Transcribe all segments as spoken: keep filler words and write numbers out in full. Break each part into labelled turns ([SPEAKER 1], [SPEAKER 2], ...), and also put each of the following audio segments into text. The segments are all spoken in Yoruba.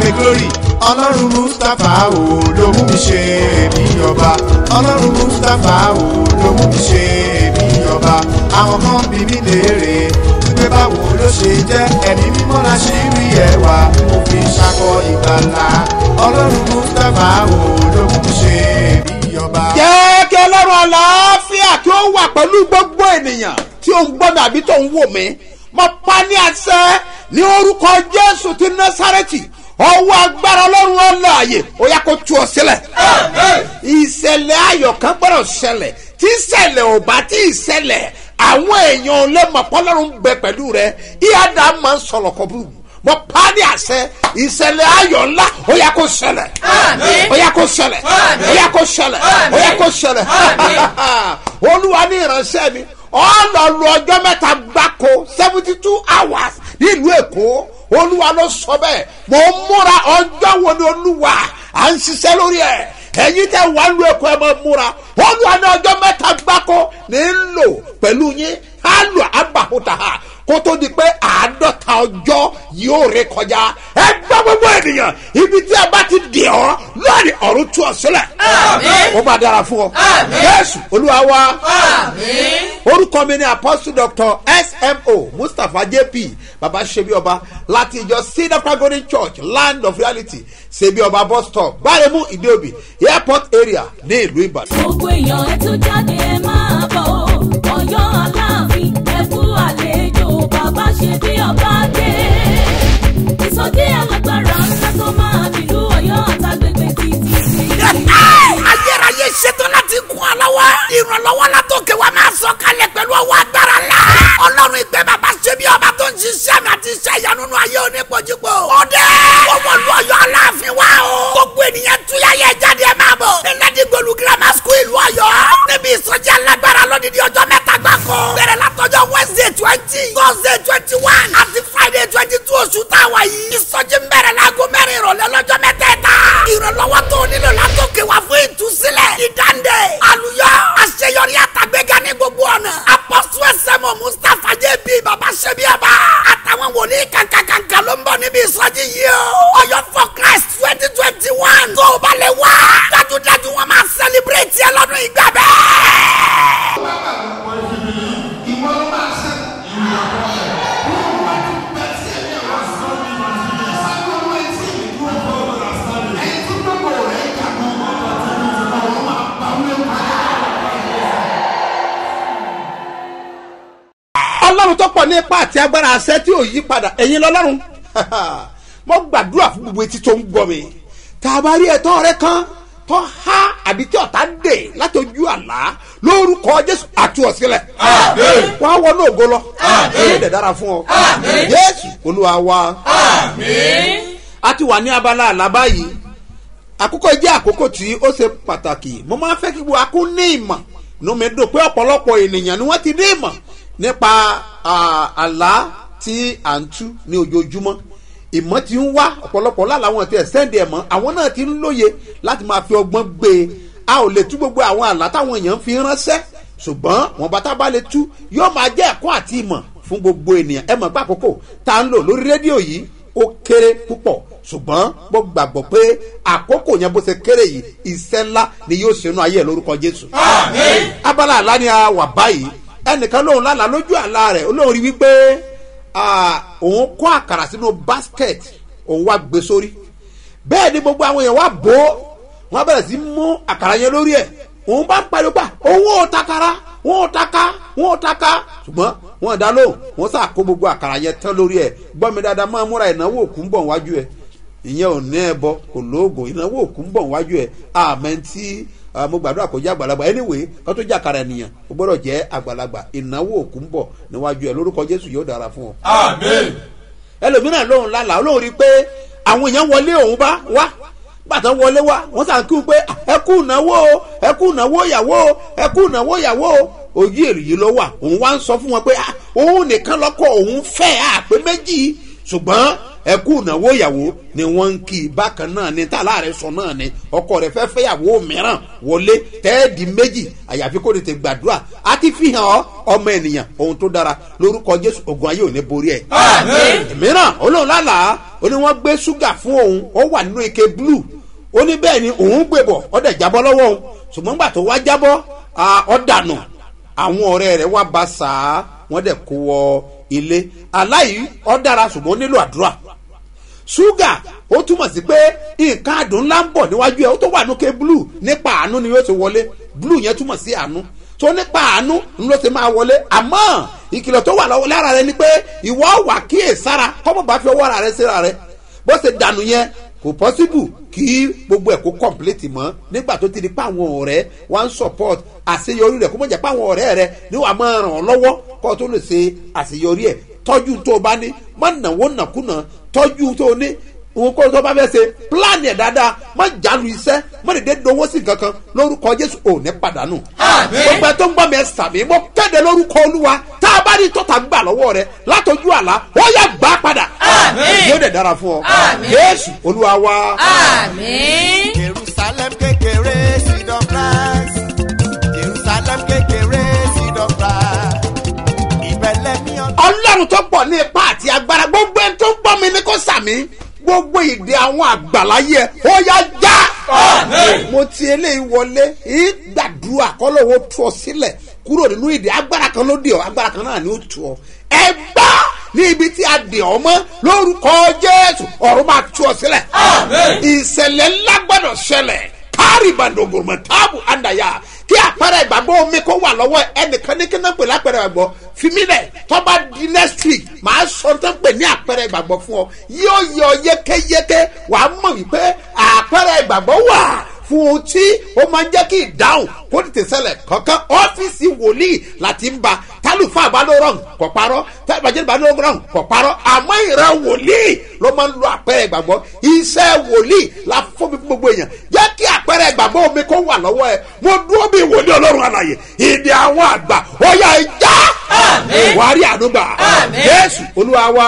[SPEAKER 1] pé glory ọlọ́run mustapha o ló mú mi ṣe bí ọba ọlọ́run mustapha o ló mú mi ṣe bí ọba àwọn kan bí mi léèrè wípé báwo ló ṣe jẹ́ ẹ̀mí mímọ́ la ṣì rí ẹwà mo fi ṣakọ ìgbàlà ọlọ́run mustapha o ló mú mi ṣe bí ọba.
[SPEAKER 2] jẹ́ kí ọlọ́run àlàáfíà kí ó wà pẹ̀lú gbogbo ènìyàn tí ó ń gbọ́ mi àbí tó ń wò mí mo pa ní àṣẹ ní orúkọ jésù ti násárẹ́tì ọwọ́ agbára ọlọ́run ọlọ́àyè ó yá kó tú ọ sílẹ̀. ìṣẹ̀lẹ̀ ayọ̀ kan gbọ́dọ̀ ṣẹlẹ̀ tí ìṣẹ̀lẹ̀ ò bá tí ìṣẹ̀lẹ̀ àwọn èèyàn lè mọ̀ pọ́lọ́run bẹ pẹ̀lú rẹ ìyáda máa ń sọ̀rọ̀ kọ́ bú mo pa ní àṣẹ ìṣẹ̀lẹ̀ ayọ̀ ńlá ó yá kó ṣẹlẹ̀ ó yá kó ṣẹlẹ̀ ó yá kó ṣẹlẹ̀ ó yá kó ṣẹlẹ̀ olúwa ní ìránṣẹ́ mi ọlọ́lu ọjọ́ mẹ́ta gbáko seventy two hours nílùú èkó olúwa ló sọ bẹ́ẹ̀ mo ń múra ọjọ́ wo ni olúwa à ń ṣiṣẹ́ lórí ẹ̀ ẹ̀yin tẹ́ wà lù èkó ẹ̀ mọ̀ múra olúwa ní ọjọ́ mẹ́ta gbáko ní ń lò pẹ̀lú yín á lò àbàkúta ha kó tó di pé àádọ́ta ọjọ́ yóò ré kọjá ẹ gbọ́ gbogbo ènìyàn ibi tí a bá ti dì ọ́ lórí ọ̀run tú ọ sílẹ̀ ó máa dára fún ọ Jésù olúwa wa orúkọ mi ni apostle doctor S M O Mustapha J P baba ṣebí ọba láti ìjọ seed of golden church land of reality ṣebí ọba bus stop Bárẹ̀mú Ìdíòbí airport area ní ìlú Ìbàdàn.
[SPEAKER 3] gbogbo èèyàn ẹ tún jáde ẹ máa bọ̀ Ọ̀yọ́ Aláàfin ẹ kú àlejò bàbá ṣebí ọba dé ìsọjí alágbára ńlá tó máa dìlú Ọ̀yọ́ àtàgbègbè títí sí.
[SPEAKER 4] ayérayé ṣetán láti kún ọ lọ́wọ́ ìrànlọ́wọ́ látòkè wa máa sọ kalẹ̀ pẹ̀lú ọwọ́ agbára ńlá ọlọ́run ìgbẹ́ bàbá ṣebí ọba tó ń ṣiṣẹ́ mi àti iṣẹ́ ìyanu nínú ayé onípojúpo ọdẹ ọmọ ìlú Ọ̀yọ́ Aláàfin wa o gbogbo ènìyàn túyáyé jáde ẹ máa bọ̀ nílẹ̀dígbòlù grammar school ìlú Ọ̀yọ́ níbi ìsọjí alágbára lódìdí ọjọ́ mẹ́ta gbáko bẹ̀rẹ̀ látọjọ́ Wednesday twenty Thursday twenty one àti Friday twenty two oṣù táwa yìí ìsọjí ń bẹ̀rẹ̀ láago mẹ́rin ìrọ̀lẹ́ lọ́jọ́ mẹ́tẹ̀ẹ̀ta ìrànlọ́wọ́ tó nílò látòkè wá fún ìtúsílẹ̀ ìdáǹdè àlùyọ àṣeyọrí àtàgbéga ní gbogbo ọ̀nà apọ́sù ẹsẹ̀mọ̀ Mustapha J P bàbá ṣebí ọba àtàwọn wòlíì kankankankan ló ń bọ̀ níbi ìsọjí yìí o Ọ̀yọ́ for Christ twenty twenty one tó o bá lè wá dájúdájú wọn máa celebrate ẹ lọ́dún ìgbà bẹ́ẹ̀.
[SPEAKER 2] ọlọ́run tó pọ̀ ní ipa àti agbára àṣẹ tí ò yí padà ẹ̀yin lọ́lọ́run mo gbàdúrà fún gbogbo etí tó ń gbọ́ mi tá a bá rí ẹ̀tọ́ rẹ kan tó há àbí tí ọ̀tá dè látọjú àlá lórúkọ Jésù àti ọ̀sílẹ̀ wàá wọnú ògo lọ yóò dẹ̀ dára fún ọ Jésù Olúwa wa. a ti wà ní abala àlá báyìí àkókò jẹ́ àkókò tí ó ṣe pàtàkì mo máa fẹ́ kí gbogbo akó ní ìmọ̀ inú mi dùn pé ọ̀pọ̀lọpọ̀ ènìyàn ni wọ́n ti ní ìmọ̀ nípa àlá tí à ń tú ní ojoojúmọ́ ìmọ̀ tí ń wá ọ̀pọ̀lọpọ̀ láwọn tí ẹ̀ sẹ́ndì ẹ̀ mọ́ àwọn náà ti ń lóye láti máa fi ọgbọ́n gbé e a ò lè tú gbogbo àwọn àlá táwọn èèyàn fi ránṣẹ́ ṣùgbọ́n wọn bá tá bá lè tú yóò máa jẹ́ ẹ̀kọ́ àti ìmọ̀ fún gbogbo ènìyàn ẹ mọ̀ pé àkókò tá à ń lò lórí rédíò yìí ó kéré púpọ̀ ṣùgbọ́n mo gbàgbọ́ pé àkókò yẹn bó ṣe kéré yìí iṣẹ́ ńlá ni yóò ṣe inú ayé ẹ̀ lórúkọ Jésù. Àmín. abala àlá ni a wà báyìí ẹnìkan lóun lálàá lójú àlá rẹ̀ olóhùn rí wípé òun kó àkàrà sínú basket òun wá gbé sórí bẹ́ẹ̀ ni gbogbo àwọn èèyàn wá bò ó wọ́n bẹ̀rẹ̀ sí mú àkàrà yẹn lórí ẹ̀ òun bá ń pariwo pa òun ò takara òun ò taka òun ò taka ṣùgbọ́n wọ́n dá lóhùn wọ́n sà kó gbogbo àkàrà yẹn tán lórí ẹ̀ gbọ́ mi dáadáa máa múra ìnáwó òkú ń bọ̀ wájú ẹ̀ ìyẹn ò ní ẹbọ kò lóògùn ìnáwó òkú ń bọ̀ wájú ẹ̀ àmẹ́ntí mo gbàdúrà kó jẹ́ àgbàlagbà anyway kó tó jẹ́ àkàrà ènìyàn ó gbọ́dọ̀ jẹ́ àgbàlagbà ìnáwó òkú ń bọ̀ níwájú ẹ̀ lórúkọ Jésù yóò dára fún ọ. Àmín. ẹlòmíràn lóhùn lálàá olóhùn rí pé àwọn èèyàn wọlé òun bá wá gbàtàn wọlé wá wọ́n sàn kí n pé ẹ kú ìnáwó ẹ kú ìnáwó ìyàwó ẹ kú ìnáwó ìyàwó ojú èrè yìí ló wà òun wá ń sọ fún wọn pé òun nìkan lọ́kọ òun fẹ́ àpé méjì ṣùgbọ́n ẹ kú ìnáwó ìyàwó ni wọ́n ń kí bákan náà ni tá láàrẹ sọ náà ni ọkọ rẹ̀ fẹ́ fẹ́yàwó mìíràn wọlé tẹ́ẹ̀dì méjì àyàfi kó tètè gbàdúrà á ti fi hàn ọ́ ọmọ ènìyàn ohun tó dára lórúkọ Jésù ogun ayé ò ní borí ẹ̀. Àmín. mìíràn olóhùn lálàá ó ní wọ́n gbé ṣúgà fún òun ó wà nínú ike blue ó ní bẹ́ẹ̀ ni òun gbé bọ̀ ó dẹ̀ jábọ́ lọ́wọ́ òun ṣùgbọ́n gbà tó wá jábọ́ ó dànù àwọn ọ̀rẹ́ rẹ̀ wá bá sàá wọ́n dẹ̀ kó wọ ilé aláì ó dára ṣùgbọ́n ó nílò àdúrà ṣúgà ó túmọ̀ sí pé nǹkan àdùn ńlá ń bọ̀ níwájú ẹ̀ ó tó wà ní ike blue nípa àánú ni yóò ti wọlé blue yẹn túmọ̀ sí àánú tó nípa àánú ló ti máa wọlé àmọ́ ìkìlọ̀ tó wà lọ́wọ́ lára rẹ ni pé ìwọ wà kíyèsára kọ́mọ̀ bá fi ọwọ́ ara rẹ síra rẹ bó ṣe dànù yẹn kò pọ́síbù kí gbogbo ẹ̀ kó kọ̀m̀pléètì mọ́ nígbà tó ti di pé àwọn ọ̀rẹ́ wá ń support àṣeyọrí rẹ̀ kó mọ̀ jẹ́ pé àwọn ọ̀rẹ́ rẹ ni wàá máa ràn ọ́ lọ́wọ́ kó tó lè ṣe àṣeyọrí ẹ̀ tọ́jú tó o bá ní má nàwó nàkúnà tọ́jú tó o ní òun kó tó bá fẹ́ ṣe plan ẹ̀ dáadáa má jálu iṣẹ́ má lè dé dowó sí kankan lórúkọ Jésù ò ní pàdánù. gbogbo ẹ tó ń gbọ́ mi ẹ sàmì mo kéde lórúkọ Olúwa tá a bá rí tọ́ta gbà lọ́wọ́ rẹ látọjú àlá ó yá gbà padà. yóò dẹ̀ dára fún ọ. Jésù Olúwa wa.
[SPEAKER 1] Jerusalem kékeré seed of rice Jerusalem kékeré seed of rice ìbẹ̀lẹ̀ mi ọ̀dọ́.
[SPEAKER 2] Ọlọ́run tó pọ̀ ní ipá àti agbára gbogbo ẹni tó ń gbọ́ mi ní kó sàmì gbogbo ìdè àwọn àgbàláyé ó yá já. mo ti eléyìí wọlé ìgbàdúrà kọ́lọ́wọ́ tú ọ sílẹ̀ kúrò nínú ìdè agbára kan ló dè ọ agbára kan náà ni ó tú ọ. ẹ gbá ní ibi tí a dè ọ mọ́ lórúkọ Jésù ọ̀run máa tú ọ sílẹ̀. ìṣẹ̀lẹ̀ ńlá gbọ́dọ̀ ṣẹlẹ̀ kárí bandogoroma táàbù àndàyà kí àpẹẹrẹ ìgbàgbọ́ omi kó wà lọ́wọ́ ẹnìkan ní kí n náà pè lápẹẹrẹ ìgbàgbọ́ fi mí lẹ̀ tó bá di next week màá sọ tó ń pè ní àpẹẹrẹ ìgbàgbọ́ fún ọ yóò yẹ ọ yékéyéké wàá mọ̀ wípé àpẹẹrẹ ìgbàgbọ́ wà fún ohun tí ó máa ń jẹ́ kí ìdáhùn kó tètè ṣẹlẹ̀ kankan ọ́fíìsì wòlíì láti ń ba tálùfà àbálòrán kò parọ́ tálùfàjẹ́ àbálòrán kò parọ́ àmọ́ ìran wòlíì ló máa ń lo àpẹẹrẹ ìgbàgbọ́ iṣẹ́ wòlíì la fún mi fún gbogbo èèyàn jẹ́ kí àpẹẹrẹ ìgbàgbọ́ omi kó wà lọ́wọ́ ẹ mo dúró bí wòlíì Ọlọ́run alààyè ìdè àwọn àgbà ó yá ìjà wàá rí àdúgbà Jésù Olúwa wa.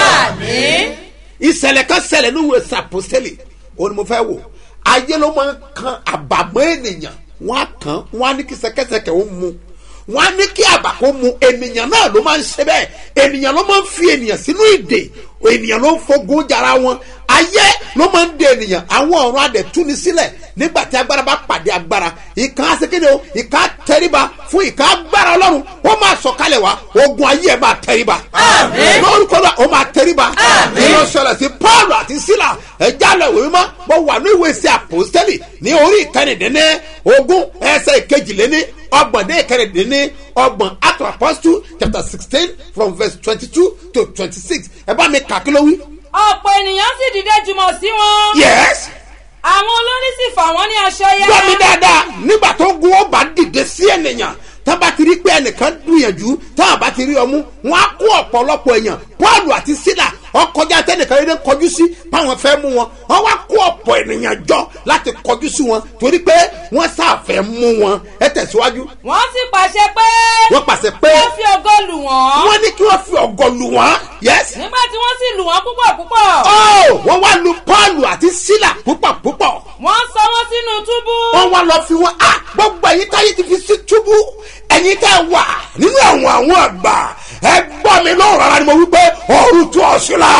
[SPEAKER 2] ìṣẹ̀lẹ̀ kan ṣẹlẹ̀ ní ìwé sàpòsílì òun ni mo fẹ́ wò ayé ló máa ń kan àbàmọ́ ènìyàn wọ́n á kàn wọ́n á ní kí sẹ́kẹ́sẹ́kẹ́ ó mu wọ́n á ní kí àbà kó mu ènìyàn náà ló máa ń ṣe bẹ́ẹ̀ ènìyàn ló máa ń fi ènìyàn sínú ìdè ènìyàn ló ń fogun jara wọn ayé ló máa ń de ènìyàn àwọn ọ̀run adẹ̀ túni sílẹ̀ nígbà tí agbára bá pàdé agbára ìkan asekéde o ìkan tẹríba fún ìkan agbára Ọlọ́run ó máa sọ̀kalẹ̀ wá ogun ayé ẹ̀ máa tẹríba lórúkọ náà ó máa tẹríba ìlọ ṣẹlẹ̀ sí Paul àti Sílà ẹ̀já lẹ̀ wí mọ́ mo wà ní ìwé sí àpòstélì ní orí ìkẹrìndínlẹ́ ogún ẹsẹ̀ ìkejìléní ọgbọ̀n dé ìkẹrìndínlẹ́ ọgbọ̀n Acts of Apostles chapter sixteen from verse twenty-two to twenty-six ẹ bá mi kà kí ló wí.
[SPEAKER 5] ọ̀pọ̀ ènìyàn sì dìde jùmọ̀ sí wọn.
[SPEAKER 2] yes.
[SPEAKER 5] àwọn olórí sì fà wọ́n ní aṣọ ya.
[SPEAKER 2] gbọ́ mi dáadáa nígbà tó gun ó bá dìde sí ènìyàn tá bá ti rí pé ẹnìkan gbìyànjú tá bá ti rí ọmú wọn á kó ọ̀pọ̀lọpọ̀ èèyàn Pọ́ọ̀lù àti Sílà ọkọjá tẹnìkan yẹn kọjú sí báwọn fẹ́ mú wọn wọn wá kó ọ̀pọ̀ ènìyàn jọ láti kọjú sí wọn torí pé wọ́n sáfẹ́ mú wọn ẹ tẹ̀síwájú.
[SPEAKER 5] wọ́n sì pàṣẹ pé.
[SPEAKER 2] wọ́n pàṣẹ pé.
[SPEAKER 5] wọ́n fi ògo lù wọ́n.
[SPEAKER 2] wọ́n ní kí wọ́n fi ògo lù wọ́n. yes.
[SPEAKER 5] nígbà tí wọ́n sì lù wọ́n púpọ̀ púpọ̀.
[SPEAKER 2] oh wọ́n wá lu Pọ́ọ̀lù àti Sílà púpọ̀ púpọ̀.
[SPEAKER 5] wọ́n sọ wọ́n sínú túbú.
[SPEAKER 2] wọ́n wá lọ fi wọn ah gbogbo ẹ̀yin táyé ti fi sí túbú ẹ̀yin tẹ́ wà nínú àwọn àwọn àgbà ẹ gbọ́ mi lọ́rùn rárá ni mo wí pé ọ̀run tó ọ̀sùn la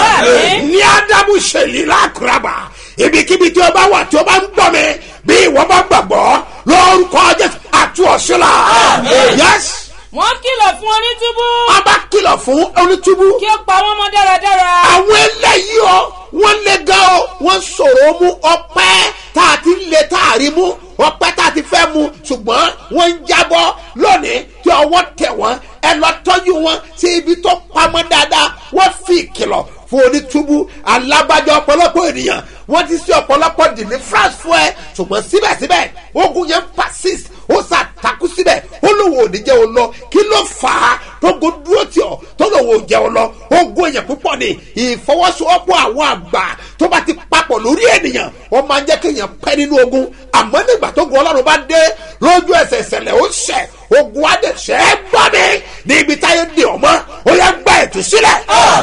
[SPEAKER 2] ní Ádámù ṣèlú lákùrábà ibikíbi tí o bá wà tí o bá ń gbọ́ mi bí ìwọ bá gbàgbọ́ lórúkọ Jésù àti ọ̀sùn la yes.
[SPEAKER 5] wọ́n kìlọ̀ fún onítúbú.
[SPEAKER 2] wọ́n bá kìlọ̀ fún onítúbú.
[SPEAKER 5] kí ó pa wọ́n mọ́ dáradára.
[SPEAKER 2] àwọn eléyìí o wọ́n lé gan o wọ́n sọ̀rọ̀ mú ọpẹ́ tá a ti lé tá a rí mú ọpẹ́ tá a ti fẹ́ mu ṣùgbọ́n wọ́n ń jábọ́ lónìí tí ọwọ́ tẹ̀ wọ́n ẹ lọ tọ́jú wọn sí ibi tó pamọ́ dáadáa wọ́n fi ìkìlọ̀ fún onítúbú alábàjọ ọ̀pọ̀lọpọ̀ ènìyàn wọ́n ti sí ọ̀pọ̀lọpọ̀ deliverance fún ẹ ṣùgbọ́n síbẹ̀síbẹ̀ ogun yẹn persist ó ṣàtakú síbẹ̀ ó lóun ò ní jẹ́ o lọ kí ló fà á tógun dúró tì ọ́ tó lóun ò jẹ́ o lọ ogun èèyàn púpọ̀ ni ìfọwọ́sowọ́pọ̀ àwọn àgbà tó bá ti papọ̀ lórí ènìyàn ó máa ń jẹ́ kéèyàn pẹ́ nínú ogun àmọ́ nígbà tó gun Ọlọ́run bá dé lójú ẹsẹ̀ ìṣẹ̀lẹ̀ ó ṣẹ̀ ogun adẹ̀ṣẹ̀ ẹ gbọ́ mi ní ibi táyé di ọmọ ó yẹ gbá ètò sílẹ̀.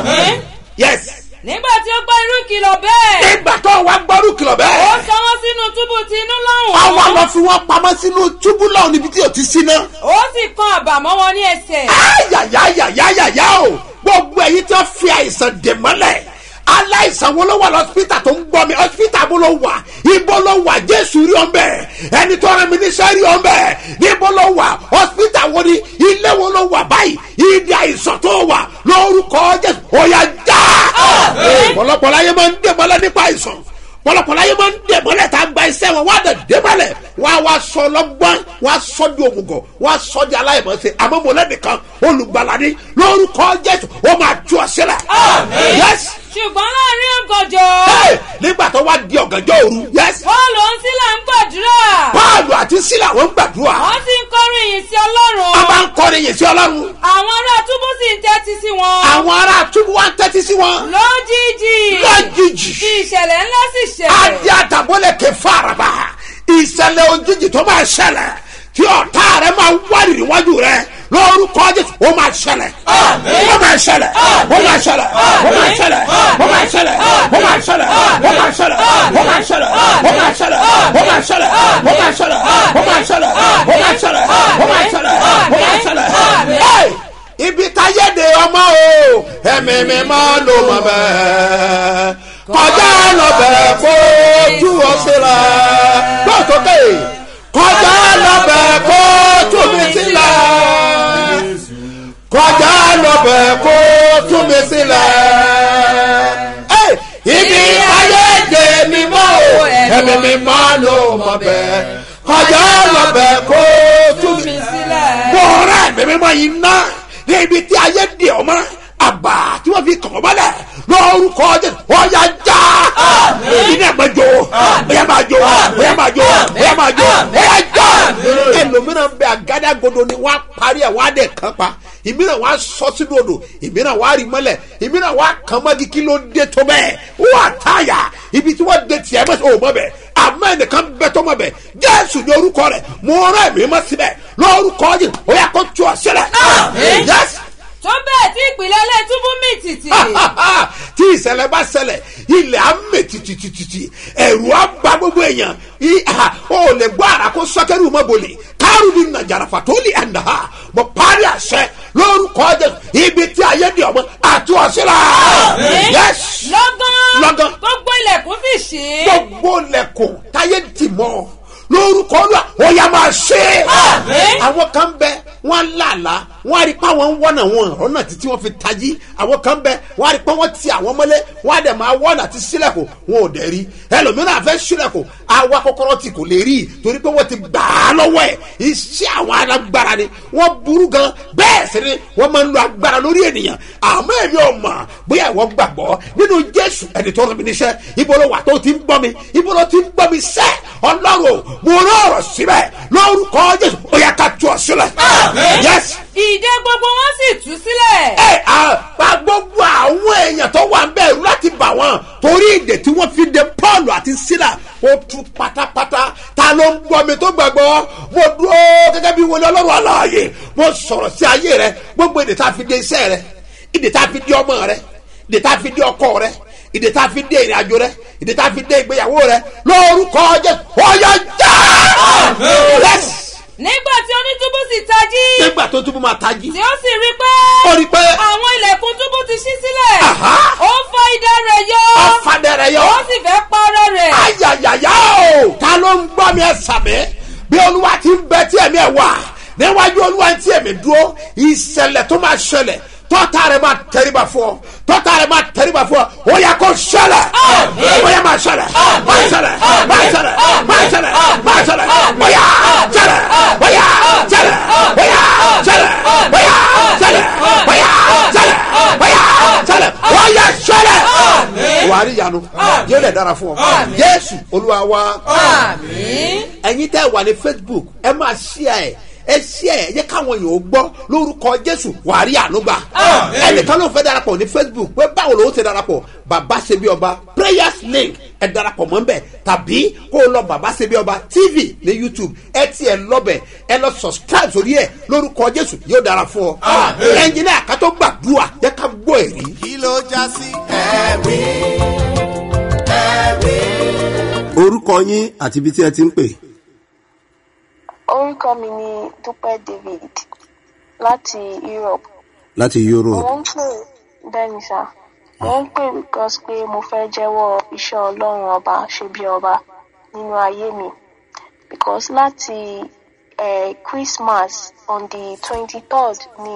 [SPEAKER 2] yes.
[SPEAKER 5] nígbà tí ó gbọ́ irú kìlọ̀ bẹ́ẹ̀.
[SPEAKER 2] nígbà tó wá gbọ́ irú kìlọ̀ bẹ́ẹ̀.
[SPEAKER 5] ó sọ wọ́n sínú túbú ti inú lọ́hùn.
[SPEAKER 2] àwa lọ fi wọ́n pamọ́ sínú túbú lọ́hùn níbi tí o ti sí náà.
[SPEAKER 5] ó sì kan àbàmọ́ wọn ní ẹsẹ̀.
[SPEAKER 2] ayayayayaya o gbogbo ẹ̀yin tí wọ́n fi àìsàn dè mọ́lẹ̀ aláìsàn wo ló wà lọ́sítà tó ń gbọ́ mi hospital bó ló wà ibo ló wà jésù rí ọ bẹ́ẹ̀ ẹni tó rán mi níṣẹ́ rí ọ bẹ́ẹ̀ níbo ló wà hospital wo ni ilé wo ló wà báyìí ìdí àìsàn tó wà lórúkọ jésù ó yá já. pọ̀lọpọ̀ láyé máa ń dèmọ́lẹ̀ nípa àìsàn pọ̀lọpọ̀ láyé máa ń dèmọ́lẹ̀ tá a gba iṣẹ́ wọn wá dẹ̀ dèmọ́lẹ̀ wọ́n á wá sọ lọ́gbọ́n wọ́n á sọ di òmùgọ̀ wọ́n á sọ di aláìmọ̀ọ́sẹ̀ àmọ́ mọ̀lẹ́nìkan olùgbàlà ní lórúkọ jésù ó máa tú ọ sílẹ̀. yes
[SPEAKER 5] ṣùgbọ́n láàrin ọ̀gànjọ́.
[SPEAKER 2] nígbà tó wá di ọ̀gànjọ́ òru. yes.
[SPEAKER 5] Pọ́ọ̀lù ń sílà ń gbàdúrà.
[SPEAKER 2] Pọ́ọ̀lù àti sílà wọ́n ń gbàdúrà.
[SPEAKER 5] wọ́n sì ń kọrin yìí sí ọlọ́run.
[SPEAKER 2] wọ́n bá ń kọrin yìí sí ọlọ́run.
[SPEAKER 5] àwọn ará túbú sì ń tẹ́tí sí wọn.
[SPEAKER 2] àwọn ará túbú wá ń tẹ́tí sí wọn.
[SPEAKER 5] lójijì.
[SPEAKER 2] lójijì.
[SPEAKER 5] tí ìṣẹ̀lẹ̀ ńlá sì ṣẹlẹ̀.
[SPEAKER 2] adé àtàbọ̀lẹ̀ kẹ faraba ìṣẹ̀lẹ̀ òjijì tó máa ṣẹlẹ̀ tí ọ̀tá rẹ máa wárì níwájú rẹ lórúkọ jésù ó máa ṣẹlẹ̀ ó máa ṣẹlẹ̀ ó máa ṣẹlẹ̀ ó máa ṣẹlẹ̀ ó máa ṣẹlẹ̀ ó máa ṣẹlẹ̀ ó máa ṣẹlẹ̀ ó máa ṣẹlẹ̀ ó máa ṣẹlẹ̀ ó máa ṣẹlẹ̀ ó máa ṣẹlẹ̀ ó máa ṣẹlẹ̀ ó máa ṣẹlẹ̀ ó máa ṣẹlẹ̀ ó máa ṣẹlẹ̀. ibi táyé de ọmọ o ẹ̀mí mi máa lò mọ́ bẹ́ẹ̀ kọjá lọ bẹ́ẹ̀ kó tú ọ sílẹ̀ lọ́sọ̀kè kọjá lọ bẹ́ẹ̀ kó tú mi sílẹ̀ kọjá lọ́bẹ̀ kó tún mi sílẹ̀. ibi ayé dè mí mọ́ o ẹ̀mí mi mọ́ ló mọ̀ bẹ́ẹ̀ kọjá lọ́bẹ̀ kó tún mi sílẹ̀. bọ́ọ̀rẹ́ ẹ̀mí mi mọ́ yìí ná ní ibi tí ayé dè ọ́ mọ́ àbá tí wọ́n fi kàn mọ́lẹ̀ lórúkọ jésù ọ̀yà já iná ẹ̀ máa jó ọ̀yà máa jó ọ̀yà máa jó ọ̀yà máa jó ọ̀yà já. ẹlòmíràn bẹ àgádágodo ni wọ́n á parí ẹ̀ wọ́n á dẹ̀ kàn pa ìmíràn wọ́n á sọ sínú odò ìmíràn wọ́n á rí mọ́lẹ̀ ìmíràn wọ́n á kàn mọ́gi kí ló dé tó bẹ́ẹ̀ wọ́n á táyà ibi tí wọ́n dé tiẹ̀ mọ́ ò mọ́ bẹ́ẹ̀ àmọ́ ẹnìkan bẹ́ tó mọ́ bẹ́ẹ̀ jésù ní orúkọ rẹ̀ mo rẹ́ mi mọ́ síbẹ̀ lórúkọ yìí ó yà kó tú ọ sílẹ̀.
[SPEAKER 5] tó bẹ́ẹ̀ tí ìpìlẹ̀ ilé túbú mì tìtì.
[SPEAKER 2] tí ìṣẹ̀lẹ̀ bá ṣẹlẹ̀ ilẹ̀ á mì tìtìtìtì ẹ̀rù á bá gbogbo èèyàn ó lè gbọ́ àrà kó sọ́kẹ́rù mọ́ bolè kárù ní nàjàràfà tó lè ẹ̀ǹdà ha mo parí àṣẹ lórúkọ jésù ibi tí ayé di ọmọ àti ọ̀sílẹ̀. yes.
[SPEAKER 5] lọ́gán
[SPEAKER 2] lọ́gán
[SPEAKER 5] gbogbo ilẹ̀kùn sì ṣí.
[SPEAKER 2] gbogbo ilẹ̀kùn táyé dì mọ́ lórúkọ olúwa ó yá máa ṣe. àwọn kan bẹ wọn làlá wọn á rí pé àwọn ń wọ́nà wọn ọ̀nà títí wọn fi tají àwọn kan bẹ wọn á rí pé wọn ti àwọn mọ́lé wọn á dẹ̀ máa wọ́nà tí sílẹ̀kùn wọn ò dẹ̀ rí ẹlòmíràn àfẹ́ sílẹ̀kùn àwa kọ́kọ́rọ́ tí kò lè rí torí pé wọ́n ti gbà á lọ́wọ́ ẹ̀ iṣẹ́ àwọn alágbára ni wọ́n burú gan bẹ́ẹ̀ sì ni wọ́n máa ń lo agbára lórí ènìyàn àmọ́ èmi ò mọ̀ bóyá ìwọ gbàgbọ́ nínú jésù ẹni tó rán mi níṣẹ́ ibo ló wà tó ti ń gbọ́ mi ibo ló ti ń gbọ́ mi sẹ́ ọlọ́run mo rán ọ̀rọ̀ síbẹ̀ lórúkọ jésù ó yá ká tú ọ sílẹ̀. yes.
[SPEAKER 5] ìdè gbogbo wọn sì tú sílẹ̀.
[SPEAKER 2] ẹ àpá gbogbo àwọn èèyàn tó wà ń bẹ̀rù láti bà wọ́n torí ìdè tí wọ́n fi de paul àti sílà ó tú pátápátá ta ló ń gbọ́ mi tó gbàgbọ́ mo dúró gẹ́gẹ́ bí wọlé ọlọ́run aláàyè mo sọ̀rọ̀ sí ayé rẹ gbogbo ìdè tá a fi de iṣẹ́ rẹ ìdè tá a fi de ọmọ rẹ ìdè tá a fi de ọkọ rẹ ìdè tá a fi dé ìrìn àjò rẹ ìdè tá a fi dé ìgbéyàwó rẹ lórúkọ jésù ọyọ já.
[SPEAKER 5] nígbà tí onítúbú sì tají.
[SPEAKER 2] nígbà tó túbú máa tají.
[SPEAKER 5] tí ó sì rí pé.
[SPEAKER 2] ó rí pé.
[SPEAKER 5] àwọn ilẹ̀kùn túbú ti ṣí sílẹ̀. ó fa idà rẹ̀ yọ.
[SPEAKER 2] ó fa idà rẹ̀ yọ.
[SPEAKER 5] ó sì fẹ́ pa ara rẹ̀.
[SPEAKER 2] ayayaya o ta ló ń gbọ́ mi ẹ sàmì bí olúwa ti ń bẹ tí ẹ̀mí ẹ̀ wà níwájú olúwa tí ẹ̀mí dúró ìṣẹ̀lẹ̀ tó máa ṣẹlẹ̀ tọ́ta rẹ̀ máa tẹríba fún ọ tọ́ta rẹ̀ máa tẹríba fún ọ ó yẹ kó ṣẹlẹ̀ ó yẹ máa ṣẹlẹ̀ máa ṣẹlẹ̀ máa ṣẹlẹ̀ máa ṣẹlẹ̀ máa ṣẹlẹ̀ ó yà ṣẹlẹ̀ ó yà ṣẹlẹ̀ ó yà ṣẹlẹ̀ ó yà ṣẹlẹ̀ ó yà ṣẹlẹ̀ ó yà ṣẹlẹ̀ ó yà ṣẹlẹ̀ wà á rí ìyanu yóò lè dára fún ọ jésù olúwa wa ẹ̀yin tẹ́ wà ní facebook ẹ máa ṣíà ẹ̀ ẹ ṣí ẹ yẹ káwọn èèyàn gbọ́ lórúkọ jésù wàá rí ànúgbà ẹnìkan ló fẹ́ darapọ̀ ní facebook pé báwo ló ń ṣe darapọ̀ bàbá ṣe bí ọba prayers link ẹ darapọ̀ mọ́ nbẹ̀ tàbí kó o lọ bàbá ṣe bí ọba tv ní youtube ẹ ti ẹ lọ́bẹ̀ ẹ lọ subscribe sórí ẹ lórúkọ jésù yóò dára fún ọ ẹnjìnìá ká tó gbàdúrà yẹ ká gbọ́ èrí.
[SPEAKER 1] kí ló já sí ẹ̀rí ẹ̀rí.
[SPEAKER 6] orúkọ yín àti ibi tí ẹ ti ń pè.
[SPEAKER 7] orúkọ mi ni dúpẹ́ david láti europe.
[SPEAKER 6] láti europe.
[SPEAKER 7] mo ń pè bẹ́ẹ̀ ni sá. mo ń pè because pé mo fẹ́ jẹ́wọ́ iṣẹ́ ọlọ́run ọba ṣe bí ọba nínú ayé mi because láti uh, Christmas on the twenty-third ni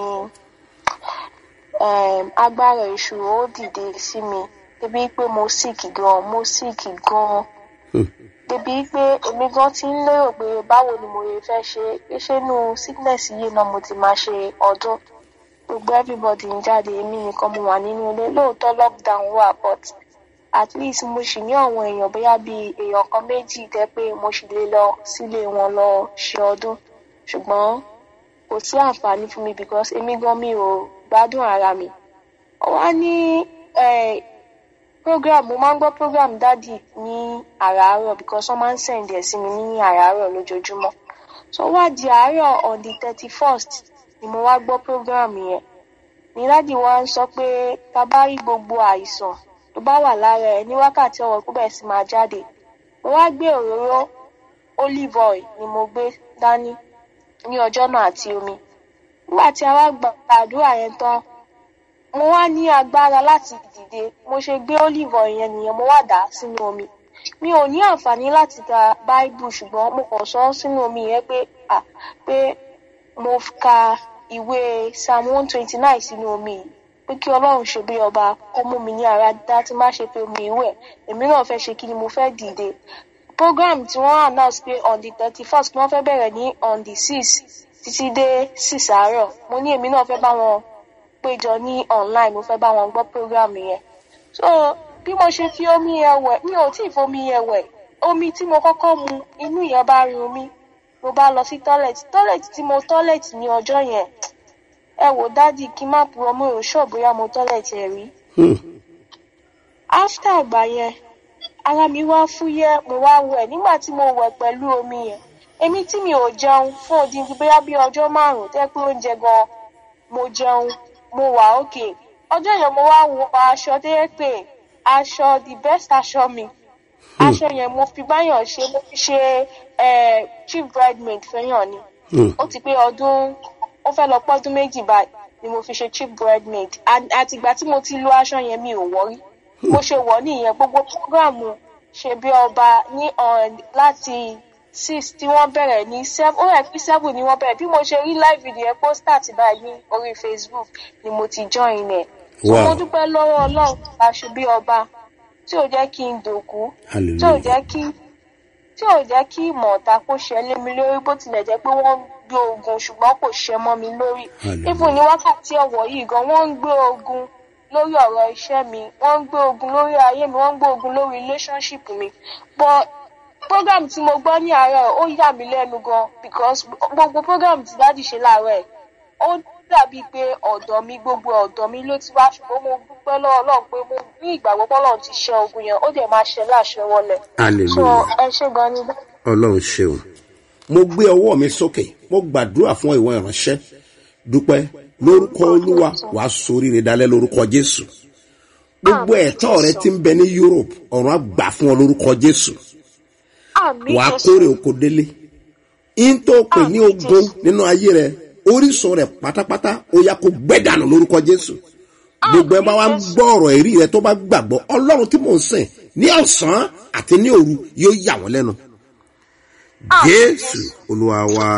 [SPEAKER 7] um, agbára èṣù ó dìde sí mi débi pé mo sick gan mo sick gan débi pé èmi gan ti ń lérò pé báwo ni mo lè fẹ́ ṣe pé ṣé inú sickness yìí náà mo ti máa ṣe ọdún gbogbo everybody ń jáde èmi nìkan mo wà nínú ilé lóòótọ́ lockdown wà but at least mo sì ní àwọn èèyàn bóyá bíi èèyàn kan méjì tẹ́ pé mo sì lè lọ sílé wọn lọ ṣe ọdún ṣùgbọ́n kò sí àǹfààní fún mi because èmi gan mi ò gbádùn ara mi. wọ́n ní program mo máa ń gbọ́ program dádì ní àràárọ̀ because wọ́n máa ń send ẹ̀ sí mi ní àràárọ̀ lójoojúmọ́ so wá di àárọ̀ on the thirty-first ni mo wá gbọ́ program yẹn ní dádì wa ń sọ pé tá bá rí gbogbo àìsàn tó bá wà lára ẹ ní wákàtí ọwọ́ kó bẹ̀rẹ̀ sí máa jáde mo wá gbé òróró olive oil ni mo gbé dání ní ọjọ́ náà àti omi nígbà tí a wá gba àdúrà yẹn tán mo wá ní agbára láti dìde mo ṣe gbé olive oil yẹn nìyẹn mo wá dà á sínú omi mi ò ní àǹfààní láti ka Bible ṣùgbọ́n mo kàn sọ sínú omi yẹn pé à pé mo ka ìwé Psalm one twenty-nine sínú omi yìí pé kí Ọlọ́run ṣe bí ọba kó mú mi ní ara dá tí má ṣe pé omi ìwẹ̀ èmi náà fẹ́ ṣe kí ni mo fẹ́ dìde program tí wọ́n announce pé on the thirty-first wọ́n fẹ́ bẹ̀rẹ̀ ní on the sixth títí dé six àárọ̀ mo ní èmi náà fẹ́ bá wọn péjọ ní online mo fẹ́ bá wọn gbọ́ program yẹn so bí mo ṣe fi omi yẹn wẹ̀ mi ò tí ì fomi yẹn wẹ̀ omi tí mo kọ́kọ́ mu inú yẹn bá run mi mo bá lọ sí toilet toilet tí mo toilet ní ọjọ́ yẹn ẹ wò dádì kí n má purọ́ mo ò ṣọ́ bóyá mo toilet ẹ̀ rí. after àgbà yẹn ara mi wá fúyẹ́ mo wá wẹ̀ nígbà tí mo wẹ̀ pẹ̀lú omi yẹn èmi tí mi ò jẹun fún odindi bóyá bí ọjọ́ márùn-ún tẹ́ pé oúnjẹ gan mo jẹun mo wà òkè ọjọ́ yẹn mo wá wọ aṣọ tẹ́ pé aṣọ the best aṣọ mi aṣọ yẹn mo fi báyọ̀ ṣe mo fi ṣe chief bridesmaid fẹ́yàn ni ó ti pé ọdún ó fẹ́ lọ pọ́dún méjì báyìí ni mo fi ṣe chief bridesmaid àtìgbà tí mo ti lo aṣọ yẹn mi ò wọ́rí mo ṣe wọ̀ nìyẹn gbogbo programu ṣe bí ọba ní láti six tí wọ́n bẹ̀rẹ̀ ní seven ó rẹ̀ pé seven ni wọ́n bẹ̀rẹ̀ bí mo ṣe rí live video yẹn pósítà ti báyìí ní orí Facebook ni mo ti join ẹ̀. so mo dúpẹ́ lọ́wọ́ Ọlọ́run aṣọ bí ọba tí ò jẹ́ kí n dòkú tí ò jẹ́ kí tí ò jẹ́ kí ìmọ̀ ọ̀tá kó ṣe lé mi lórí bó tilẹ̀ jẹ́ pé wọ́n ń gbé ogun ṣùgbọ́n kò ṣe mọ́ mi lórí even ní wákàtí ọ̀wọ̀ yìí gan wọ́n ń gbé ogun lórí ọ̀rọ̀ iṣẹ́ mi wọ́n ń gbé ogun lórí ayé mi wọ́n ń gbé ogun lórí relationship mi but program tí mo gbọ́ ní àárọ̀ ó yà mí lẹ́nu gan because gbogbo program tí dáàdì ṣe láàárọ̀ ẹ̀ ó dàbí pé ọ̀dọ̀ mi gbogbo ọ̀dọ̀ mi ló ti wá ṣùgbọ́n mo dúpẹ́ lọ́wọ́ Ọlọ́run pé mo ní ìgbàgbọ́ pé Ọlọ́run ti ṣe ogun yẹn ó dẹ̀ máa ṣe láṣẹ wọlé. so ẹ ṣé gan ni.
[SPEAKER 6] Ọlọ́run ṣeun mo gbé ọwọ́ mi sókè mo gbàdúrà fún ìwọ ìránṣẹ́ dúpẹ́ lórúkọ Olúwa wàá ṣoríire dálẹ́ lórúkọ Jésù gbogbo ẹ̀tọ́ rẹ tí ń bẹ ní Europe ọ̀run á gbà fún ọ lórúkọ Jésù wàá kórè oko délé in tó pè ní ogun nínú ayé rẹ orísun rẹ pátápátá ó yá kó gbẹ́dànù lórúkọ Jésù gbogbo ẹ bá wá ń gbọ́ ọ̀rọ̀ èrí rẹ tó bá gbàgbọ́ Ọlọ́run tí mò ń sìn ní ọ̀sán àti ní òru yóò yà wọ́n lẹ́nu Jésù Olúwa wa.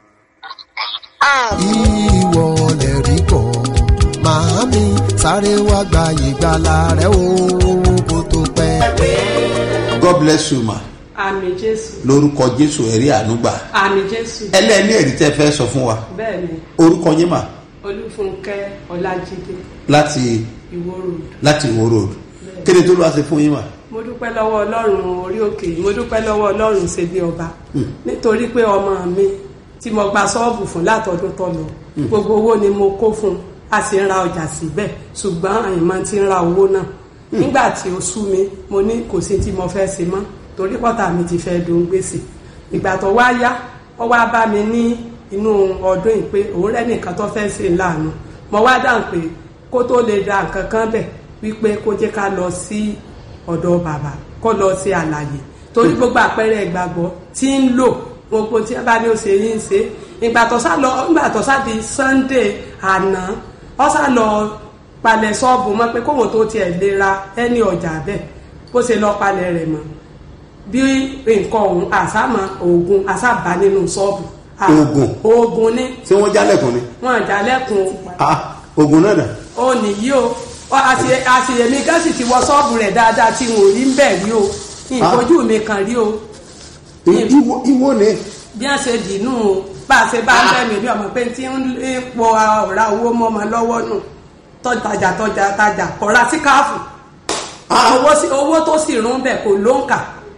[SPEAKER 8] ìwọ lè rí kọ́ màámi sáré wá gba ìgbàlà rẹ o kó tó pẹ́.
[SPEAKER 2] God bless you ma.
[SPEAKER 5] Àmín Jésù.
[SPEAKER 2] lórúkọ Jésù ẹ̀rí ànúgbà.
[SPEAKER 5] Àmín Jésù.
[SPEAKER 2] ẹlẹ́ni ẹ̀rí tẹ́ fẹ́ sọ fún wa.
[SPEAKER 5] Bẹ́ẹ̀ni.
[SPEAKER 2] orúkọ yín mà.
[SPEAKER 5] Olúfúnkẹ́ Ọlájídé.
[SPEAKER 2] láti.
[SPEAKER 5] Ìwó road.
[SPEAKER 2] láti Ìwó road. kéde tó lọ́wọ́ ṣe fún yín mà.
[SPEAKER 5] mo dúpẹ́ lọ́wọ́ Ọlọ́run orí òkè mo dúpẹ́ lọ́wọ́ Ọlọ́run ṣe bí ọba nítorí pé ọmọ mi tí mo gba ṣọ́ọ̀bù fún látọdún tó lọ gbogbo owó ni mo kó fún a sì ń ra ọjà síbẹ̀ ṣùgbọ́n àyìnmọ́ ti ń ra owó náà nígbà tí ó sú mi mo ní kò sí tí mo fẹ́ ṣe mọ́ torí pọ́tà mi ti fẹ́ dùn gbèsè ìgbà tó wá yá ó wá bá mi ní inú ọdún yìí pé òun rẹ́ nìkan tó fẹ́ ṣe láàánú mo wá dáhùn pé kó tó lè da nǹkan kan bẹ̀ wípé kó jẹ́ ká lọ sí ọ̀dọ̀ bàbá kó lọ sí àlàyé torí gbogbo àpẹẹrẹ ìgbàgbọ́ tí ń lò gbogbo tí a bá ní ó ṣe yín ṣe ìgbà tó sá lọ ìgbà tó sá di Sunday àná ó sá lọ palẹ̀ ṣọ́ọ̀bù mọ́ pé kóhùn tó tiẹ̀ lè ra ẹni ọjà bẹ́ẹ̀ bó ṣe lọ palẹ̀ rẹ̀ mọ́ bí nǹkan ọ̀hún àsámọ́ oògùn àsábà nínú ṣọ́ọ̀bù.
[SPEAKER 6] oògùn
[SPEAKER 5] oògùn ni.
[SPEAKER 6] ṣé wọ́n jálẹ̀kùn ni.
[SPEAKER 5] wọ́n jálẹ̀kùn.
[SPEAKER 6] oògùn náà dà.
[SPEAKER 5] ó nìyí o àṣeyẹmí gán sì ti wọ ṣọ́ọ̀bù rẹ̀ dáadáa tí wọn ò rí ń bẹ̀ rí o ìfojú mi kan rí o.
[SPEAKER 6] ìwọ ni.
[SPEAKER 5] bí wọ́n ṣe dìínú o bá a ṣe bá ń bẹ̀ mí bí ọmọ pé tí ń pọ ọ̀rá owó mọ́ ọmọ lọ́wọ́ nù tọ́jà tọ́jà tajà kọ̀ra sí káàfù owó tó sì rún bẹ̀ kò ló ń kà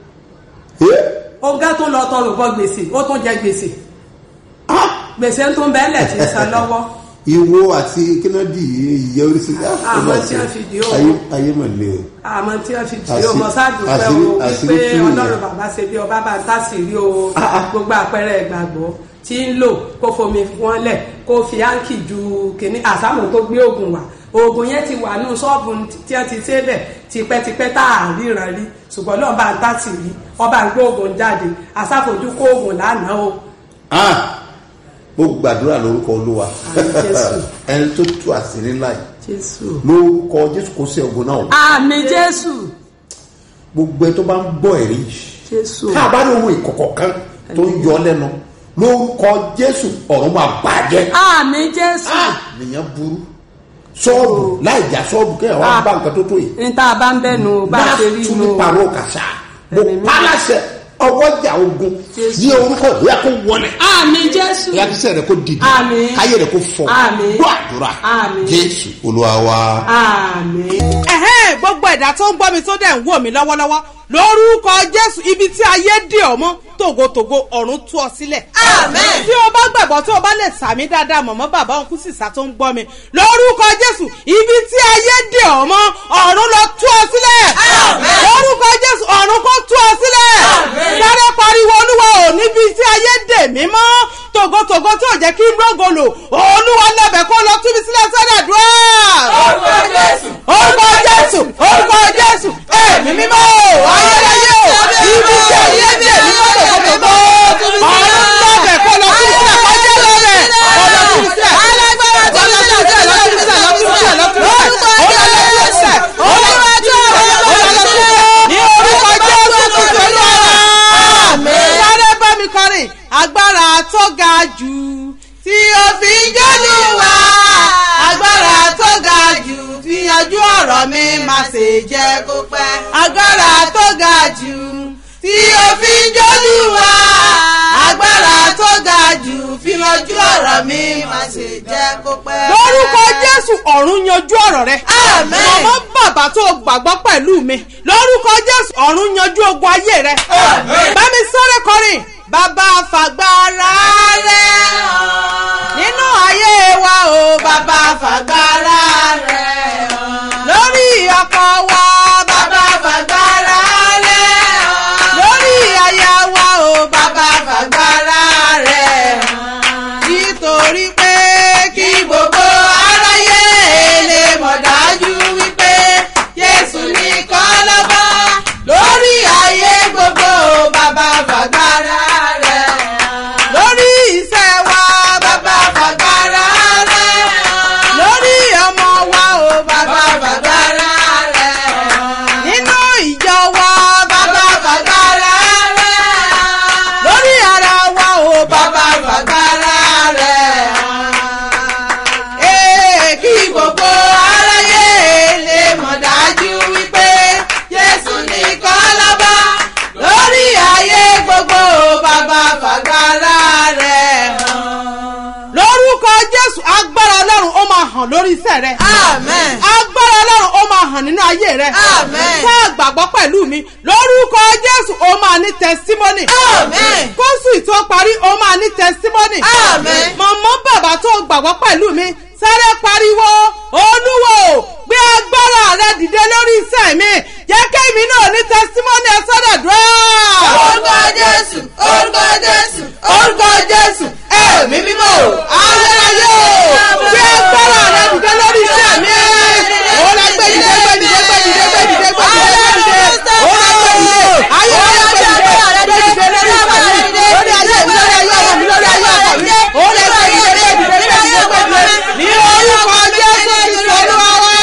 [SPEAKER 5] ọgá tó lọ tọrọ bọ gbèsè ó tún jẹ gbèsè gbèsè tó ń bẹ́ẹ̀lẹ̀ tí ń san lọ́wọ́.
[SPEAKER 6] ìwo àti kínádì ìyẹ́ oríṣi
[SPEAKER 5] àmọ́ tí wọ́n fi di o
[SPEAKER 6] ayé mọ̀ lé o.
[SPEAKER 5] àmọ́ tí wọ́n fi di o mọ̀ ṣáàdù pé o wípé ọlọ́run bàbá ṣe bí ọba bá ń tàṣírí o gbogbo àpẹẹrẹ ìgbàgbọ́ tí ń lò kó fomi wọn lẹ̀ kó fi áǹkì ju kìnní àsámù tó gbé oògùn wá oògùn yẹn ti wà nù ṣọ́ọ̀bù tí wọ́n ti ṣe bẹ̀ tipẹ́tipẹ́ tá a ríran rí ṣùgbọ́n náà bá ń tàṣì rí ọba ń gbé oògùn jáde àsáfojú kó oògùn lánàá o.
[SPEAKER 6] mo gbàdúrà lórúkọ olúwa ẹni tó tú àṣírí ńlá yìí lórúkọ jésù kó sí oògùn náà.
[SPEAKER 5] àmín jésù.
[SPEAKER 6] gbogbo ẹ tó bá ń gbọ́ ẹ̀rí tá a bá ní ohun ìkọ̀kọ̀ kan tó ń yọ lẹ́nu lórúkọ jésù ọ̀run máa bàjẹ́.
[SPEAKER 5] àmín jésù.
[SPEAKER 6] nìyẹn burú sọ́ọ̀bù láì já sọ́ọ̀bù kẹ́hìn wá bá nǹkan tó tó yìí.
[SPEAKER 5] n ta bá ń bẹ́nu bá a ṣe rí inú.
[SPEAKER 6] náà tún ní parọ́ kàṣà mo pálásẹ̀ ọwọ́jà ogun ní orúkọ ìyá kó wọlé.
[SPEAKER 5] àmín jésù.
[SPEAKER 6] ìyá kí sẹ́yìn rẹ̀ kó dìde.
[SPEAKER 5] àmín.
[SPEAKER 6] káyé rẹ̀ kó fọ.
[SPEAKER 5] àmín.
[SPEAKER 6] gbọ́ àdúrà.
[SPEAKER 5] àmín.
[SPEAKER 6] jésù olúwa wa.
[SPEAKER 5] àmín.
[SPEAKER 9] ẹ̀hẹ́n gbogbo ẹ̀dá tó ń gbọ́ mi tó dẹ̀ ń wò mí lọ́wọ́lọ́wọ́ lórúkọ jésù ibi tí ayé dè ọ́ mọ́ tògótògó ọ̀run tú ọ sílẹ̀.
[SPEAKER 5] àmín.
[SPEAKER 9] tí o bá gbàgbọ́ tó o bá lè sàmì dáadáa mọ̀mọ́ bàbá òun kú sísá tó ń gbọ́ mi lórúkọ jésù ibi tí ayé dè ọ́ mọ́ ọ̀run lọ tú ọ sílẹ̀.
[SPEAKER 5] àmín.
[SPEAKER 9] lórúkọ jésù ọ̀run kó tú ọ sílẹ̀.
[SPEAKER 5] àmín.
[SPEAKER 9] sáré pariwo olúwa ò níbi tí ayé dè mí mọ́ tògótògó tó jẹ́ kí n rógo lò olúwa lọ́bẹ̀ kó lọ tú mi sílẹ̀ sọ́dọ̀ àdúrà.
[SPEAKER 5] orúkọ jésù.
[SPEAKER 9] orúkọ jésù orúkọ jésù ẹ̀mí mímọ́ ayérayé o ibi tí ayé dè mí mọ́ tògótògó ọ̀run lọ́bẹ̀ kó lọ tú mi sílẹ̀ kọjá lọ́bẹ̀ ọ̀rọ̀ tú mi sílẹ̀
[SPEAKER 5] alágbára tó ń
[SPEAKER 9] lọ́tú mi sílẹ̀ lọ́tú mi sílẹ̀ lọ́tú mi sílẹ̀ lọ́tú mi sílẹ̀ ní orúkọ jésù kristu olúwa sáré bá mi kọrin agbára tó ga jù tí o fi ń jọ́lù wá agbára tó ga jù fi yanjú ọ̀rọ̀ mi má ṣe jẹ́ kó pẹ́ agbára tó ga jù tí o fi ń jọ́lù wá agbára tó ga jù fi yanjú ọ̀rọ̀ mi má ṣe jẹ́ kó pẹ́. lórúkọ jésù ọ̀run yanjú ọ̀rọ̀ rẹ. àmín. mọ̀mọ́ bàbá tó gbàgbọ́ pẹ̀lú mi lórúkọ jésù ọ̀run yanjú ogun ayé rẹ. àmín. bá mi sọ́rẹ́ kọrin bàbá fàgbára rẹ nínú ayé wa o bàbá fàgbára rẹ lórí ọkọ wa bàbá fàgbára rẹ lórí aya wa o bàbá fàgbára rẹ nítorí pé kí gbogbo aráyé lè mọ̀ dájú wípé Jésù nìkan lọ́ba lórí ayé gbogbo bàbá fàgbára rẹ lórí iṣẹ́ wa bàbá fàgbára rẹ lórí ọmọ wa o bàbá fàgbára rẹ nínú ìjọ wa bàbá fàgbára rẹ lórí ara wa o bàbá fàgbára rẹ ee kí gbogbo aráyé lè mọ̀ dájú wípé Jésù nìkan lọ́ba lórí ayé gbogbo bàbá fàgbára rẹ lórúkọ Jésù agbára Ọlọ́run ó máa hàn lórí iṣẹ́ rẹ. àmín. agbára Ọlọ́run ó máa hàn nínú ayé rẹ. àmín. tá a gbàgbọ́ pẹ̀lú mi lórúkọ Jésù ó máa ní tẹsímọ́nì. àmín. kóṣù tó parí ó máa ní tẹsímọ́nì. àmín. mọ̀mọ́ bàbá tó gbàgbọ́ pẹ̀lú mi sáré pariwo olúwo gbé agbára rẹ dìde lórí iṣẹ́ mi jẹ́ kémi náà ní tẹsímọ́nì ẹ sọ́dọ̀ dúró. orúkọ Jésù orúkọ Jésù orúkọ Jésù ẹ̀mí mímọ́ ayérayé gbé agbára rẹ dìde lórí iṣẹ́ mi ó lọ gbé dìde gbé dìde gbé dìde gbé dìde gbé dìde gbé dìde ó lọ gbé dìde ayérayé gbé dìde gbé dìde lórí iṣẹ́ mi lórí ayé mi lórí ayé ọmọ mi lórí ayé ọkọ mi ó lọ gbé dìde gbé dìde gbé dìde gbé dìde ní orúkọ Jésù Kristu Olúwa wa.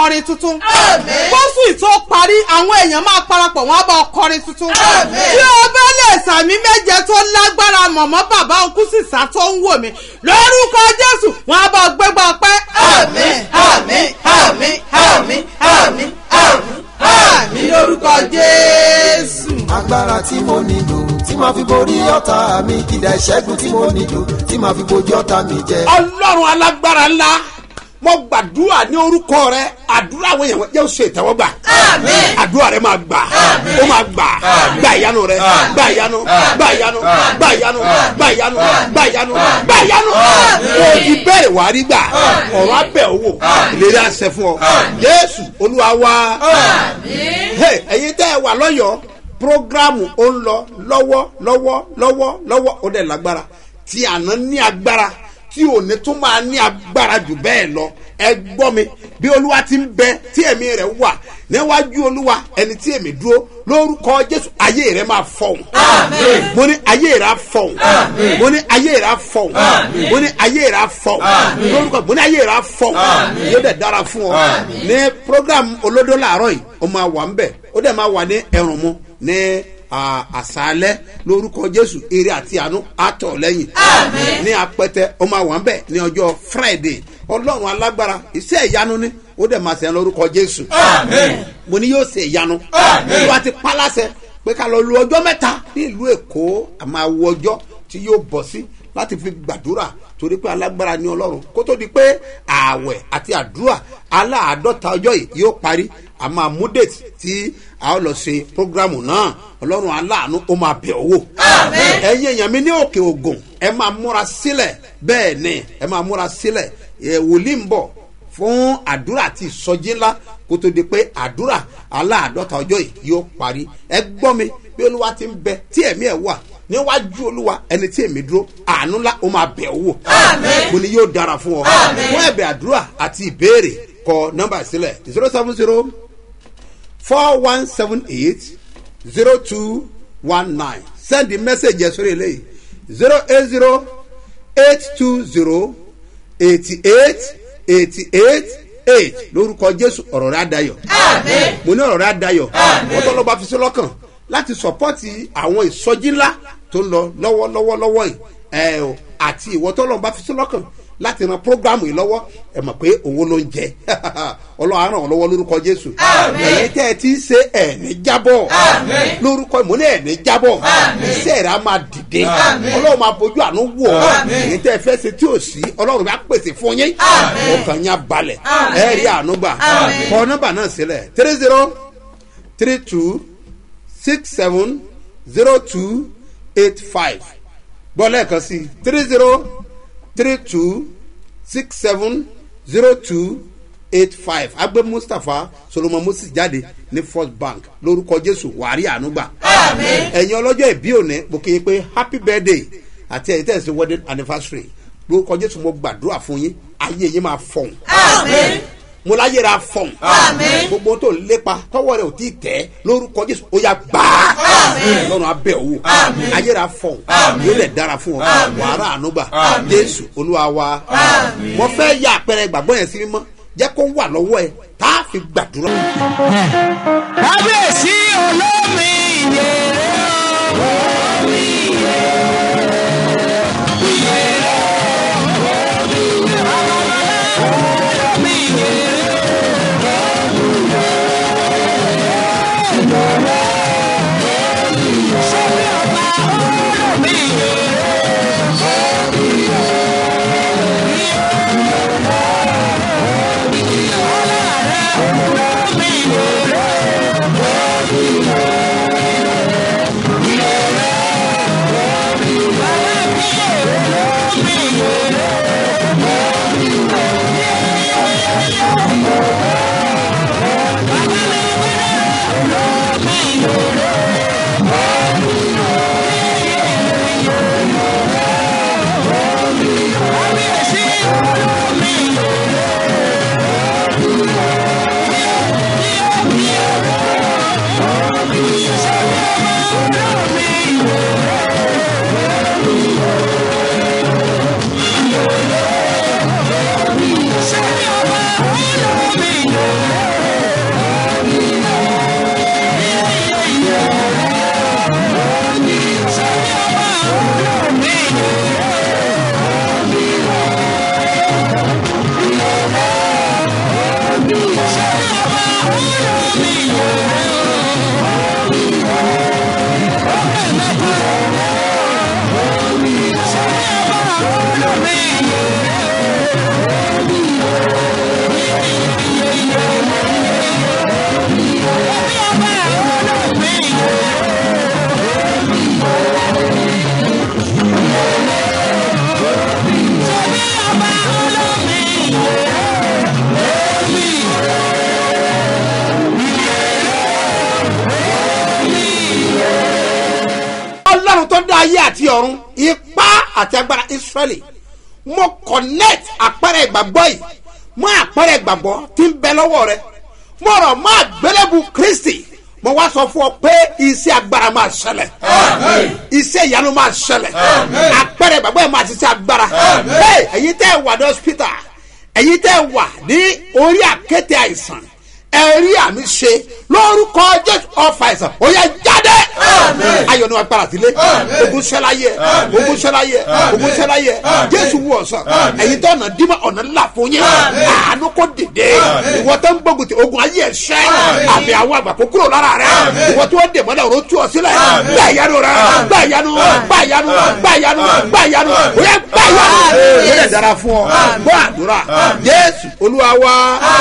[SPEAKER 9] kọrin tuntun. bóṣù ìtò parí àwọn èèyàn máa parapọ̀ wọ́n á bá kọrin tuntun. tí o bá lè sàmì méje tó lágbára mọ̀mọ́ bàbá òkú sísá tó ń wò mí lórúkọ Jésù wọ́n á bá gbégbá ọpẹ́. àmín àmín àmín àmín àmín àmín àmín lórúkọ Jésù.
[SPEAKER 8] agbára tí mo nílò tí màá fi borí ọ̀tá mi kìdá ìṣẹ́gun tí mo nílò tí màá fi bojú ọ̀tá mi jẹ.
[SPEAKER 2] ọlọ́run alágbára ńlá mo gbàdúrà ní orúkọ rẹ àdúrà àwọn èèyàn jẹ́ oṣù ìtẹ́wọ́gbà àdúrà rẹ máa gbà ó máa gbà gbà ìyanu rẹ gbà ìyanu gbà ìyanu gbà ìyanu gbà ìyanu gbà ìyanu gbà ìyanu o ti bẹ̀rẹ̀ wá rí gbà ọ̀rọ̀ abẹ́ owó ìlérí àṣẹ fún ọ Jésù Olúwa wa ẹ̀yin tẹ́ ẹ wà lọ́yọ̀ọ́ programu ó ń lọ lọ́wọ́ lọ́wọ́ lọ́wọ́ lọ́wọ́ ó dẹ̀ lágbára tí àná ní agbára tí òní tún máa ní agbára jù bẹ́ẹ̀ lọ ẹ gbọ́ mi bí olúwa ti ń bẹ tí ẹ̀mí rẹ̀ wà níwájú olúwa ẹni tí èmi dúró lórúkọ Jésù ayé rẹ̀ máa fọhùn mo ní ayé rẹ̀ á fọhùn mo ní ayé rẹ̀ á fọhùn mo ní ayé rẹ̀ á fọhùn lórúkọ mo ní ayé rẹ̀ á fọhùn yóò dẹ̀ dára fún ọ ní program olódó làárọ̀ yìí ó máa wà ń bẹ̀ ó dẹ̀ máa wà ní ẹ̀rùn mu ní àṣálẹ́ lórúkọ Jésù ire àti àánú àtọ̀ lẹ́yìn ní apẹtẹ ó máa wà ń bẹ̀ ní ọjọ́ Friday ọlọ́run alágbára iṣẹ́ ìyanu ni ó dẹ̀ máa ṣe lórúkọ Jésù mo ní yóò ṣe ìyanu olúwa ti pálásẹ pé ká lọ lu ọjọ́ mẹ́ta ní ìlú Èkó àmọ́ àwọ ọjọ́ tí yóò bọ̀ sí láti fi gbàdúrà torí pé alágbára ni ọlọ́run kó tó di pé ààwẹ̀ àti àdúrà aláàádọ́ta ọjọ́ yìí yóò parí àmọ́ àmúdètì tí a ó lọ ṣe programu náà ọlọ́run aláàánú ó máa bẹ̀ ọ́ wò. ẹ̀yin èèyàn mi ní òkè ògùn ẹ máa múra sílẹ̀ bẹ́ẹ̀ ni ẹ máa múra sílẹ̀ wòlíì ń bọ̀ fún àdúrà àti ìsọjí ńlá kó tó di pé àdúrà aláàádọ́ta ọjọ́ yìí yóò parí ẹ gbọ́ mi bí olúwa ti ń bẹ tí ẹ̀mí ẹ̀ wà níwájú olúwa ẹni tí èmi dúró àánú ńlá ó máa bẹ̀ ọ́ wò mo ní yóò dára fún ọ fún ẹ̀bẹ̀ àdúrà àti ìbéèrè kọ nọ́mbà sílẹ̀ zero seven zero four one seven eight zero two one nine send the message yẹn sórí eléyìí zero eight zero eight two zero eighty eight eighty eight eight lórúkọ Jésù ọ̀rọ̀ rẹ̀ adayọ̀ mo ní ọ̀rọ̀ rẹ̀ adayọ̀ wọ́n tọ́ lọ́ba fi sí lọ́kàn láti sọ̀pọ́tì àwọn ìsọjí ńlá tó ń lọ lọ́wọ́lọ́wọ́ lọ́wọ́ yìí ẹ̀ àti ìwọ tọ́ lọ́ba fi sí lọ́kàn láti ran programu yìí lọ́wọ́ ẹ mọ̀ pé owó ló ń jẹ ọlọ́run á ràn ọ́ lọ́wọ́ lórúkọ Jésù ẹ̀yin tẹ́ ẹ ti ń ṣe ẹ̀ẹ́nì jábọ̀ lórúkọ ìmọ̀ ní ẹ̀ẹ́nì jábọ̀ iṣẹ́ rẹ̀ á máa dìde ọlọ́run máa bójú àánú wò ọ́ ẹ̀yin tẹ́ ẹ fẹ́ ṣe tí ò sí ọlọ́run bá pèsè fún yín ọkàn yín á balẹ̀ ẹ rí àánú gbà kọ nọ́mbà náà sílẹ̀ three zero three two six seven zero two eight five gbọ́ lẹ́ẹ̀kan sí three zero three two six seven zero two eight five agbe Mustapha Solomon Moses jáde ní First Bank lórúkọ Jésù wàárí ànúgbà ẹ̀yin ọlọ́jọ́ ìbí òní mo kí yín pé happy birthday àti ẹ̀yin tẹ̀sí wedding anniversary lórúkọ Jésù mo gbàdúrà fún yín ayé yín máa fọ̀hún mo láyé ra fọ̀hún gbogbo tó lépa tọwọ́ rẹ̀ ò tí ì tẹ̀ lórúkọ Jésù ó yá gbà á lọ́run abẹ́ òwò ayé ra fọ̀hún yóò lè dára fún ọ wàrà ànúgbà Jésù Olúwa wa mo fẹ́ yà àpẹẹrẹ ìgbàgbọ́ yẹn sí mímọ́ jẹ́ kó wà lọ́wọ́ ẹ tá a fi gbàdúrà.
[SPEAKER 10] kábíyèsí olómi ìyèrè olómi ìyèrè ìyèrè olómi ìyèrè sọ́bí ọba olómi ìyèrè. Yeah.
[SPEAKER 2] àti ọ̀run ipá àti agbára israẹli mo connect àpẹẹrẹ ìgbàgbọ́ yìí mọ́ àpẹẹrẹ ìgbàgbọ́ tí ń bẹ lọ́wọ́ rẹ mo rọ̀ mọ́ àgbélébù kristi mo wá sọ fún ọ pé iṣẹ́ agbára máa ṣẹlẹ̀ iṣẹ́ ìyanu máa ṣẹlẹ̀ àpẹẹrẹ ìgbàgbọ́ yìí máa ṣiṣẹ́ agbára ẹ̀yin tẹ́ ẹ wà ní hospital ẹ̀yin tẹ́ ẹ wà ní orí àkéte àìsàn ẹ̀rí àmì ṣe lórúkọ jésù ọ̀fà àìsàn ó yá jáde ayọ̀ ni wọ́n gbára sílé ogun ṣẹláyé ogun ṣẹláyé ogun ṣẹláyé jésù wù ọ̀sán ẹ̀yin tó ọ̀nà dímọ̀ ọ̀nà ńlá fún yín àánú kò dìde ìwọ tó ń gbógun ti ogun ayé ẹ̀ṣẹ́ àmì àwọn àgbà kó kúrò lára rẹ ìwọ tó ń dè mọ́lẹ̀ òró tú ọ sílẹ̀ gbà ìyanu rẹ gbà ìyanu gbà ìyanu gbà ìyanu gbà ìyanu ó yá gbà ìyanu ó yẹ dára fún ọ gbọ́ àdúrà jésù olúwa wa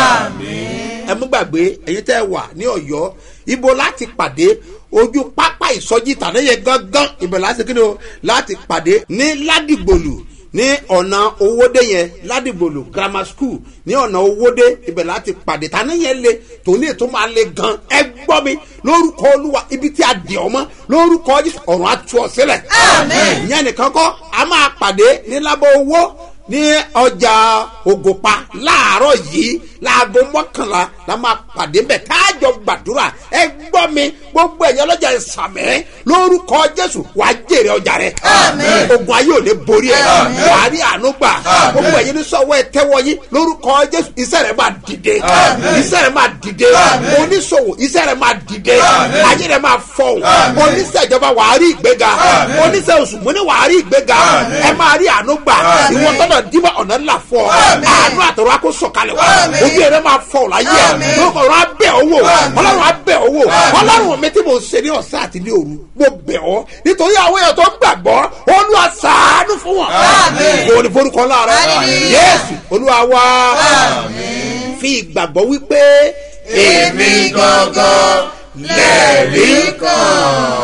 [SPEAKER 2] ẹ mú gbàgbé ẹ̀yin tẹ́ ẹ wà ní ọ̀yọ́ ibo láti pàdé ojú pápá ìsọjí tàníyẹ gángan ibẹ̀ láti kí ni o láti pàdé ní ládìgbòlù ní ọ̀nà owóde yẹn ládìgbòlù grammar school ní ọ̀nà owóde ibẹ̀ láti pàdé tàníyẹ le tòní ètò máa le gan ẹ gbọ́ mi lórúkọ olúwa ibi tí a dì ọmọ lórúkọ jésù ọ̀run àtú ọ sílẹ̀ ìyẹn nìkan kọ́ a máa pàdé ní lábọ́ owó ní ọjà ògùnpa láàárọ̀ yìí láago mọ́kànlá la máa pàdé bẹ̀ káàjọ gbàdúrà ẹ gbọ́ mi gbogbo ẹ̀yàn ọlọ́jà ìsàmẹ́ lórúkọ jésù wàá jèrè ọjà rẹ ogun ayé ò lè borí ẹ wàá rí àánú gbà gbogbo ẹ̀yìn ní sọ́wọ́ ẹ tẹ́wọ́ yín lórúkọ jésù iṣẹ́ rẹ máa dìde iṣẹ́ rẹ máa dìde oníṣòwò iṣẹ́ rẹ máa dìde ayé rẹ máa fọ̀hún oníṣẹ́ ìjọba wàá rí ìgbéga oníṣẹ́ oṣù múni wàá rí ìgbéga ẹ máa rí àánú gbà ìwọ tọ́nà dímọ̀ ọ̀nà ńlá fọ́ àánú àtọ̀rọ̀ akó sọ̀kalẹ̀ wá ojú ẹ̀rẹ́ máa fọ́ ọ̀la yẹ lórúkọ ọ̀rọ̀ abẹ́ owó ọlọ́run abẹ́ owó ọlọ́run mi tí mo ṣe ní ọ̀sán àti ní òru mo bẹ̀ ọ́ nítorí àwọn èèyàn tó gbàgbọ́ olúwa ṣàánú fún wọn kò ní forúkọ láàárọ̀ yéésù olúwa wá fi ìgbàgbọ́ wípé èmi gangan lẹ́ẹ̀rí kan.